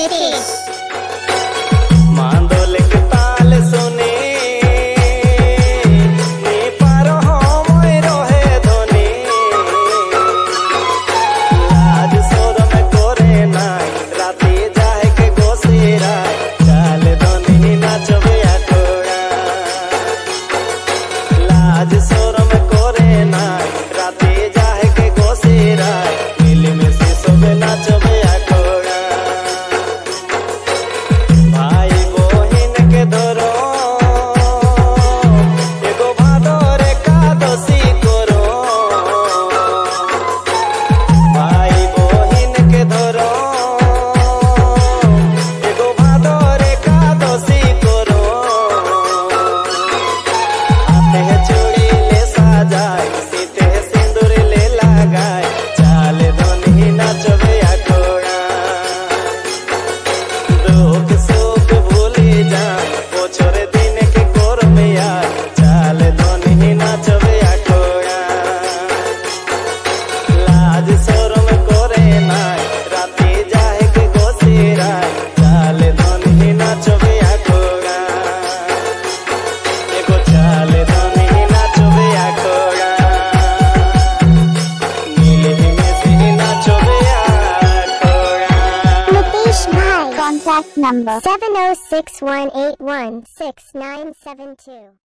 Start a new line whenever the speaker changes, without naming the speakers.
नीतीश।
मांदोल के ताल सुनी नी पारो हमय रहे धनी लाज शोरम करे नाय राती जाए के गोसेरा चाल धनी नाचबे आकोड़ा लाज शोरम करे नाय राती जाए के गोसेरा मिल में से सब नाचबे आकोड़ा भाई बहिन के धरो एगो भादर एकादशी करो भाई बहिन के धरो एगो भादर एकादशी करो हाथे चूड़ी ले सजाए सीते सिंदूर ले लगाए चाल धनी नाचबे आकोड़ा दुख सुख भूली जान बछर दिन के कोर में यार चाल धनी नाचबे आकोड़ा लाज शरम करे नाय राती जाए के गोसेरा चाल धनी नाचबे आकोड़ा एगो चाल धनी नाचबे आकोड़ा नीली में से नाचबे आकोड़ा।
नीतीश भाई। Contact number 7061816972।